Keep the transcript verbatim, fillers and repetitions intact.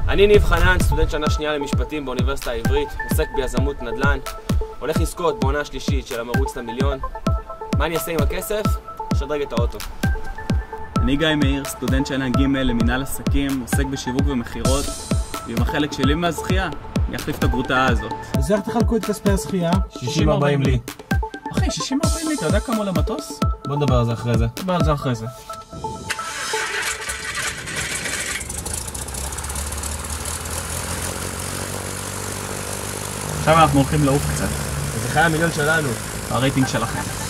אני ניב חנן, סטודנט שנה שנייה למשפטים באוניברסיטה העברית, עוסק ביזמות נדל"ן, הולך לזכות בעונה השלישית של המרוץ למיליון. מה אני אעשה עם הכסף? אשדרג את האוטו. אני גיא מאיר, סטודנט שנה ג' למנהל עסקים, עוסק בשיווק ומכירות, ועם החלק שלי מהזכייה, אני אחליף את הגרוטה הזאת. אז איך תחלקו את כספי הזכייה? שישים ארבעים לי. אחי, שישים ארבעים לי, אתה יודע כמה עולה מטוס? בוא נדבר על זה אחרי זה. נדבר על זה אחרי זה. עכשיו אנחנו הולכים לעוף קצת. זה חיי המיליון שלנו. הרייטינג שלכם.